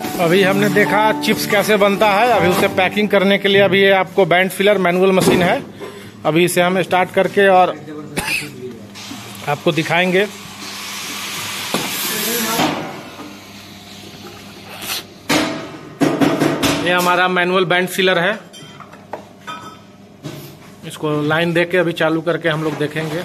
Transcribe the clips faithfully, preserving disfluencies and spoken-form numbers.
अभी हमने देखा चिप्स कैसे बनता है। अभी उसे पैकिंग करने के लिए अभी ये आपको बैंड फिलर मैनुअल मशीन है। अभी इसे हम स्टार्ट करके और आपको दिखाएंगे। ये हमारा मैनुअल बैंड फिलर है। इसको लाइन देके अभी चालू करके हम लोग देखेंगे।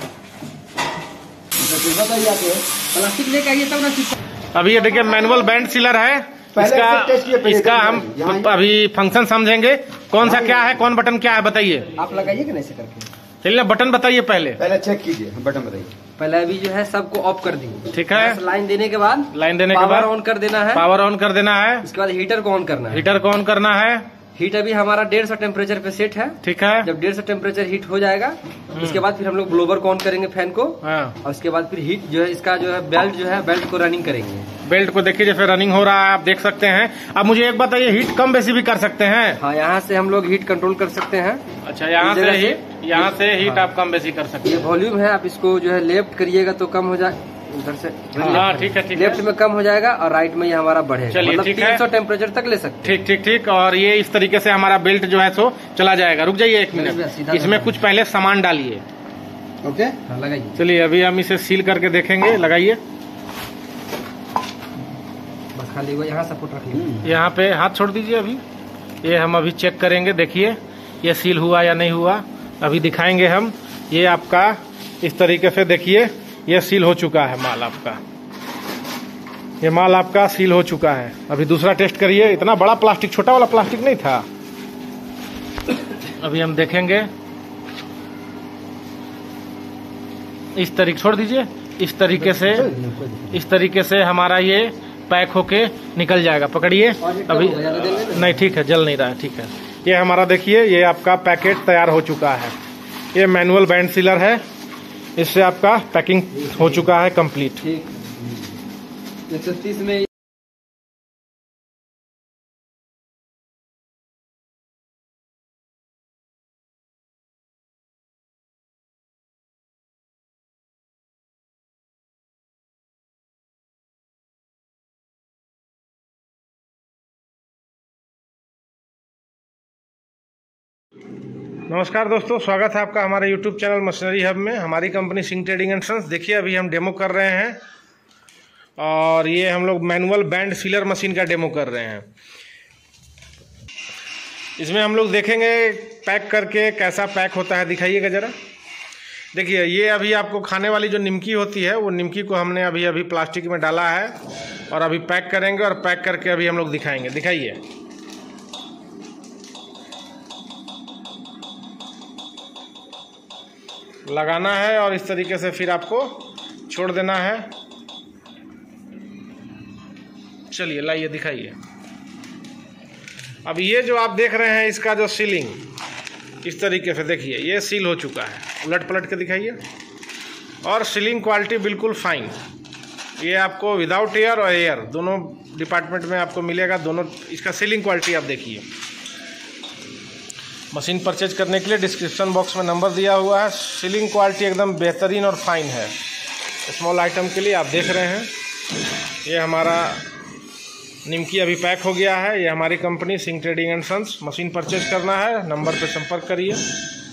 प्लास्टिक लेके आइए तब ना। अभी ये देखिए मैनुअल बैंड सीलर है। इसका इसका हम अभी फंक्शन समझेंगे। कौन सा क्या है, कौन बटन क्या है बताइए। आप लगाइए कि नहीं से करके। चलिए बटन बताइए पहले। पहले चेक कीजिए, बटन बताइए। पहले अभी जो है सबको ऑफ कर देंगे। ठीक है। लाइन देने के बाद लाइन देने के बाद ऑन कर देना है। पावर ऑन कर देना है। उसके बाद हीटर को ऑन करना है। हीटर को ऑन करना है। हीट अभी हमारा डेढ़ सौ टेम्परेचर पे सेट है। ठीक है। जब डेढ़ सौ टेम्परेचर हीट हो जाएगा उसके बाद फिर हम लोग ब्लोवर को ऑन करेंगे, फैन को। हाँ। और उसके बाद फिर हीट जो है इसका जो है बेल्ट जो है बेल्ट को रनिंग करेंगे। बेल्ट को देखिए जैसे रनिंग हो रहा है, आप देख सकते हैं। अब मुझे एक बताइए, हीट कम बेसी भी कर सकते हैं? हाँ, यहाँ से हम लोग हीट कंट्रोल कर सकते हैं। अच्छा, यहाँ से हीट यहाँ से हीट आप कम बेसी कर सकते हैं। ये वॉल्यूम है, आप इसको जो है लेफ्ट करिएगा तो कम हो जाए, उधर से हाँ ठीक है ठीक है। लेफ्ट में कम हो जाएगा और राइट में ये हमारा बढ़ेगा। चलिए मतलब ठीक है। तीन सौ टेम्परेचर तक ले सकते हैं। ठीक ठीक ठीक। और ये इस तरीके से हमारा बेल्ट जो है सो चला जाएगा। रुक जाइए एक मिनट, इसमें कुछ पहले सामान डालिए। ओके, हाँ, लगाइए। चलिए अभी हम इसे सील करके देखेंगे। लगाइए। बस खाली वो यहाँ सपोर्ट रख लीजिए। यहाँ पे हाथ छोड़ दीजिए। अभी ये हम अभी चेक करेंगे। देखिए ये सील हुआ या नहीं हुआ, अभी दिखाएंगे हम। ये आपका इस तरीके से देखिए ये सील हो चुका है माल आपका। ये माल आपका सील हो चुका है। अभी दूसरा टेस्ट करिए। इतना बड़ा प्लास्टिक, छोटा वाला प्लास्टिक नहीं था। अभी हम देखेंगे। इस तरीके छोड़ दीजिए। इस तरीके से इस तरीके से हमारा ये पैक होके निकल जाएगा। पकड़िए अभी। नहीं ठीक है, जल नहीं रहा है। ठीक है, ये हमारा देखिए ये आपका पैकेट तैयार हो चुका है। ये मैनुअल बैंड सीलर है। इससे आपका पैकिंग हो चुका है कंप्लीट। एक सौ तीस में नमस्कार दोस्तों, स्वागत है आपका हमारे यूट्यूब चैनल मशीनरी हब में। हमारी company Singh trading and sons. देखिए अभी हम डेमो कर रहे हैं और ये हम लोग मैनुअल बैंड सीलर मशीन का डेमो कर रहे हैं। इसमें हम लोग देखेंगे पैक करके कैसा पैक होता है। दिखाइएगा ज़रा। देखिए ये अभी आपको खाने वाली जो निमकी होती है वो निमकी को हमने अभी अभी प्लास्टिक में डाला है और अभी पैक करेंगे और पैक करके अभी हम लोग दिखाएंगे। दिखाइए। लगाना है और इस तरीके से फिर आपको छोड़ देना है। चलिए लाइए दिखाइए। अब ये जो आप देख रहे हैं इसका जो सीलिंग इस तरीके से देखिए ये सील हो चुका है। उलट पलट के दिखाइए। और सीलिंग क्वालिटी बिल्कुल फाइन। ये आपको विदाउट एयर और एयर दोनों डिपार्टमेंट में आपको मिलेगा। दोनों इसका सीलिंग क्वालिटी आप देखिए। मशीन परचेज करने के लिए डिस्क्रिप्शन बॉक्स में नंबर दिया हुआ है। सीलिंग क्वालिटी एकदम बेहतरीन और फाइन है। स्मॉल आइटम के लिए आप देख रहे हैं। ये हमारा निमकी अभी पैक हो गया है। ये हमारी company Singh trading and sons. Machine purchase करना है, नंबर पर संपर्क करिए।